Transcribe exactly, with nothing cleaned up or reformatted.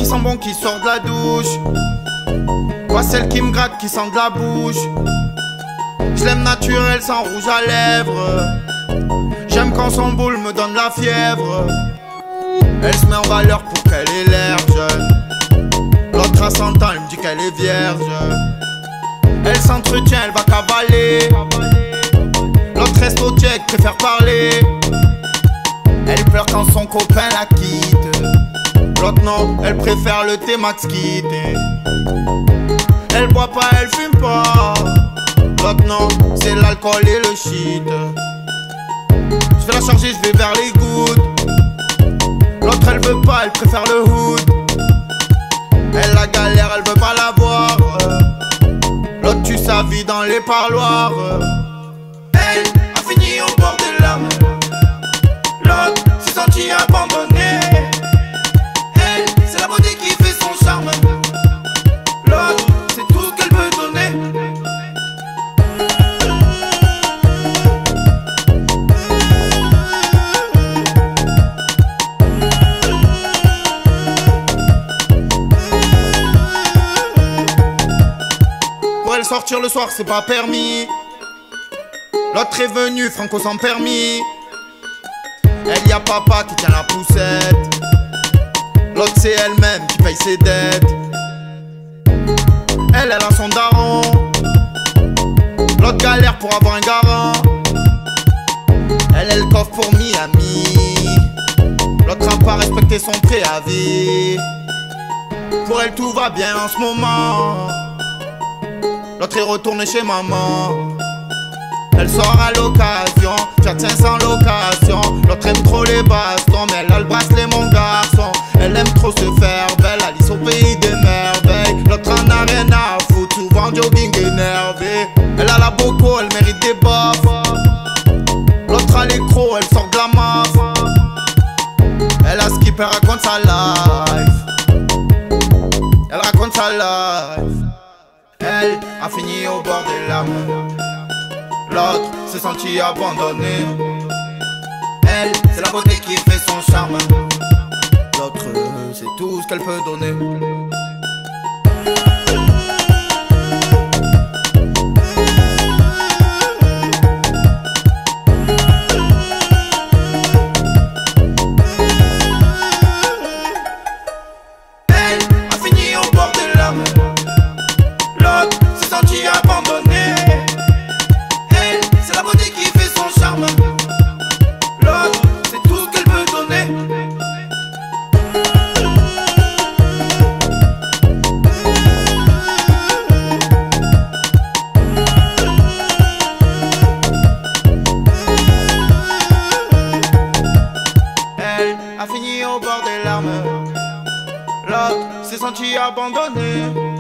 sent bon qui sort de la douche. Pas celle qui me gratte, qui sent de la bouche. Je l'aime naturel sans rouge à lèvres. J'aime quand son boule me donne la fièvre. Elle se met en valeur pour qu'elle ait l'air jeune. L'autre à cent ans, elle me dit qu'elle est vierge. Elle s'entretient, elle va cavaler. L'autre reste au check, préfère parler. Elle pleure quand son copain la quitte. L'autre non, elle préfère le thé Max Kit. Elle boit pas, elle fume pas. L'autre non, c'est l'alcool et le shit. Je vais la charger, je vais vers les gouttes. L'autre elle veut pas, elle préfère le hood. Elle la galère, elle veut pas la voir. L'autre tue sa vie dans les parloirs. Elle a fini au bord des larmes. L'autre s'est senti abandonné. Elle, c'est la beauté qui fait son charme. L'autre, c'est tout ce qu'elle peut donner. Pour elle sortir le soir, c'est pas permis. L'autre est venu, franco sans permis. Elle y a papa qui tient la poussette. L'autre c'est elle-même qui paye ses dettes. Elle, elle a son daron. L'autre galère pour avoir un garant. Elle, elle coffre pour Miami. L'autre a pas respecté son préavis. Pour elle tout va bien en ce moment. L'autre est retourné chez maman. Elle sort à l'occasion, Fiat cinq cents location. L'autre aime trop les bastons, mais elle a le bracelet mon garçon. Elle aime trop se faire belle, Alice au pays des merveilles. L'autre en a rien à foutre, souvent jogging énervé. Elle a la boco, elle mérite des baffes. L'autre a l'écro, elle sort de la maf. Elle a skip, elle raconte sa life. Elle raconte sa life. Elle a fini au bord des larmes. L'autre s'est senti abandonné. Elle, c'est la beauté qui fait son charme. L'autre, c'est tout ce qu'elle peut donner. Elle a fini au bord des larmes. L'autre s'est senti abandonné. C'est la beauté qui fait son charme. L'autre, c'est tout ce qu'elle peut donner. Elle a fini au bord des larmes. L'autre s'est senti abandonné.